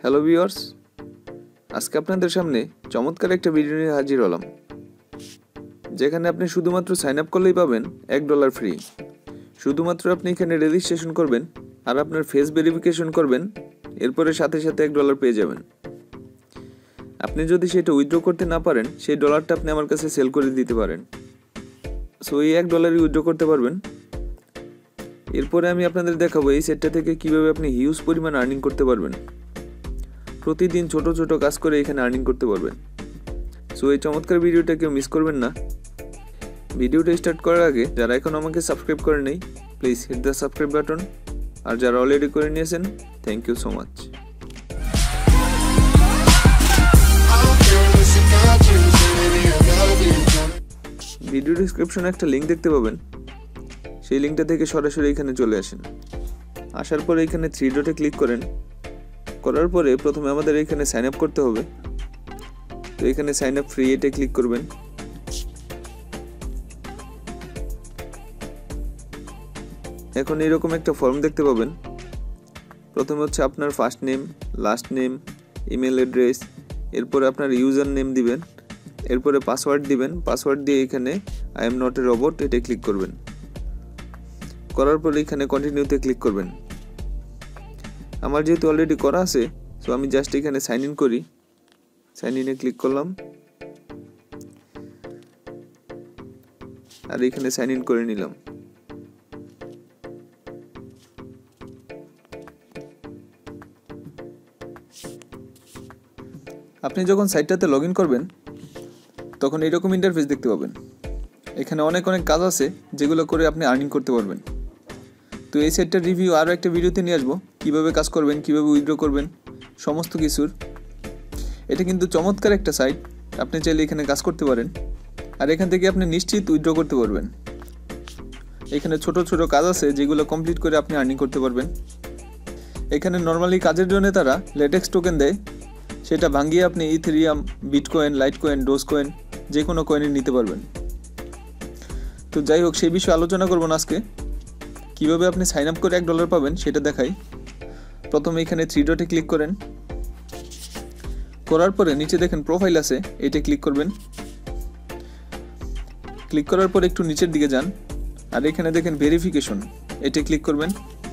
Hello viewers, আজকে আপনাদের সামনে চমৎকার একটা ভিডিও নিয়ে হাজির হলাম, যেখানে আপনি শুধুমাত্র সাইন আপ করলেই পাবেন $1 ফ্রি। শুধুমাত্র আপনি এখানে রেজিস্ট্রেশন করবেন আর আপনার ফেস ভেরিফিকেশন করবেন, এরপরে সাথে সাথে $1 পেয়ে যাবেন। আপনি যদি সেটা উইথড্র করতে না পারেন, সেই ডলারটা আপনি আমার কাছে সেল করে দিতে পারেন। সো এই $1 উইথড্র করতে পারবেন। এরপরে আমি আপনাদের দেখাবো এই সেটটা থেকে কিভাবে আপনি হিউজ পরিমাণ আর্নিং করতে পারবেন। প্রতিদিন ছোট ছোট কাজ করে এখানে আর্নিং করতে পারবেন। সো এই চমৎকার ভিডিওটা কেউ মিস করবেন না। ভিডিওটা স্টার্ট করার আগে যারা এখন আমাকে সাবস্ক্রাইব করে নেই, please hit the subscribe button, আর যারা অলরেডি করে নিয়েছেন, thank you so much. Video ডিসক্রিপশনে একটা লিঙ্ক দেখতে পাবেন, সেই লিঙ্কটা থেকে সরাসরি এখানে চলে আসেন। আসার পরে এখানে 3 ডটে ক্লিক করেন। করার পরে প্রথমে আমাদের এখানে সাইন আপ করতে হবে। তো এখানে সাইন আপ ফ্রি এতে ক্লিক করবেন। এখন এরকম একটা ফর্ম দেখতে পাবেন। প্রথমে হচ্ছে আপনার first name, last name, email address, এরপরে আপনার ইউজার নেম দিবেন, এরপরে পাসওয়ার্ড দিবেন। পাসওয়ার্ড দিয়ে এখানে I am not a robot এটা ক্লিক করবেন। করার পরে এখানে কন্টিনিউতে ক্লিক করবেন। আমার যেহেতু অলরেডি করা আছে, সো আমি জাস্ট এখানে সাইন ইন করি। সাইন ইনে ক্লিক করলাম আর এখানে সাইন ইন করে নিলাম। আপনি যখন সাইটটাতে লগ ইন করবেন, তখন এরকম ইন্টারফেস দেখতে পাবেন। এখানে অনেক কাজ আছে যেগুলো করে আপনি আর্নিং করতে পারবেন। তো এই সাইটটার রিভিউ আরও একটা ভিডিওতে নিয়ে আসবো, কীভাবে কাজ করবেন, কীভাবে উইথড্র করবেন, সমস্ত কিছুর। এটা কিন্তু চমৎকার একটা সাইট, আপনি চাইলে এখানে কাজ করতে পারেন আর এখান থেকে আপনি নিশ্চিত উইথড্র করতে পারবেন। এখানে ছোট ছোট কাজ আছে যেগুলো কমপ্লিট করে আপনি আর্নিং করতে পারবেন। এখানে নর্মালি কাজের জন্য তারা লেটেক্স টোকেন দেয়, সেটা ভাঙিয়ে আপনি ইথেরিয়াম, বিটকয়েন, লাইটকয়েন, ডোজকয়েন যে কোনো কয়েনে নিতে পারবেন। তো যাই হোক, সেই বিষয়ে আলোচনা করব না আজকে। কীভাবে আপনি সাইন আপ করে $1 পাবেন সেটা দেখাই। প্রথমে এখানে 3 ডটে ক্লিক করেন। করার পরে নিচে দেখেন প্রোফাইল আছে, এটা ক্লিক করবেন। ক্লিক করার পরে একটু নিচের দিকে যান আর এখানে দেখেন ভেরিফিকেশন, এটা ক্লিক করবেন।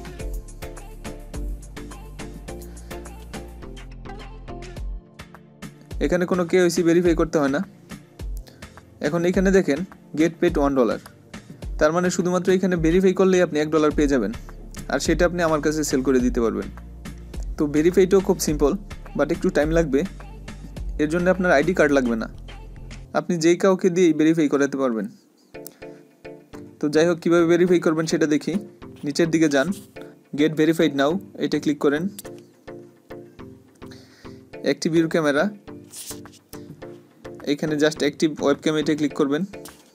এখানে কোনো KYC ভেরিফাই করতে হয় না। এখন এখানে দেখেন গেট পেড $1, তার মানে শুধুমাত্র এখানে ভেরিফাই করলেই আপনি $1 পেয়ে যাবেন, আর সেটা আপনি আমার কাছে সেল করে দিতে পারবেন। তো ভেরিফাইটাও খুব সিম্পল, বাট একটু টাইম লাগবে। এর জন্য আপনার আইডি কার্ড লাগবে না, আপনি যেই কাউকে দিয়েই ভেরিফাই করাতে পারবেন। তো যাই হোক, কীভাবে ভেরিফাই করবেন সেটা দেখি। নিচের দিকে যান, গেট ভেরিফাইড নাও এটা ক্লিক করেন। অ্যাক্টিভ ইউর ক্যামেরা, এখানে জাস্ট অ্যাক্টিভ ওয়েবক্যাম এটা ক্লিক করবেন।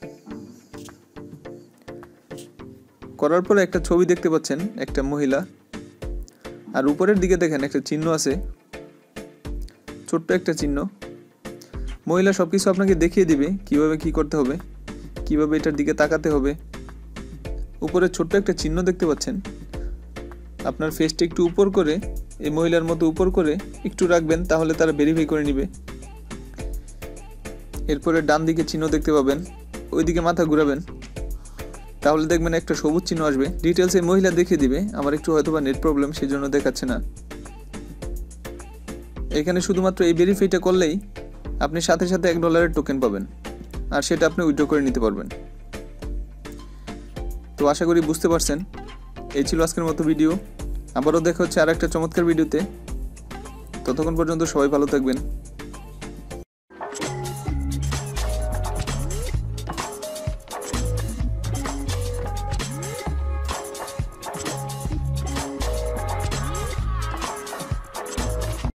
করার পরে একটা ছবি দেখতে পাচ্ছেন, একটা মহিলা, আর উপরের দিকে দেখেন একটা চিহ্ন আছে, ছোট্ট একটা চিহ্ন। মহিলা সব কিছু আপনাকে দেখিয়ে দিবে কিভাবে কি করতে হবে, কিভাবে এটার দিকে তাকাতে হবে। উপরে ছোট্ট একটা চিহ্ন দেখতে পাচ্ছেন, আপনার ফেসটা একটু উপর করে, এই মহিলার মতো উপর করে একটু রাখবেন, তাহলে তারা ভেরিফাই করে নেবে। এরপরে ডান দিকে চিহ্ন দেখতে পাবেন, ওইদিকে মাথা ঘুরাবেন, তাহলে দেখবেন একটা সবুজ চিহ্ন আসবে। ডিটেলস এই মহিলা দেখিয়ে দিবে। আমার একটু হয়তোবা নেট প্রবলেম, সেই জন্য দেখাচ্ছে না। এখানে শুধুমাত্র এই ভেরিফাইটা করলেই আপনি সাথে সাথে $1 টোকেন পাবেন, আর সেটা আপনি উইথড্র করে নিতে পারবেন। তো আশা করি বুঝতে পারছেন। এই ছিল আজকের মতো ভিডিও। আবারও দেখা হচ্ছে আর একটা চমৎকার ভিডিওতে। ততক্ষণ পর্যন্ত সবাই ভালো থাকবেন।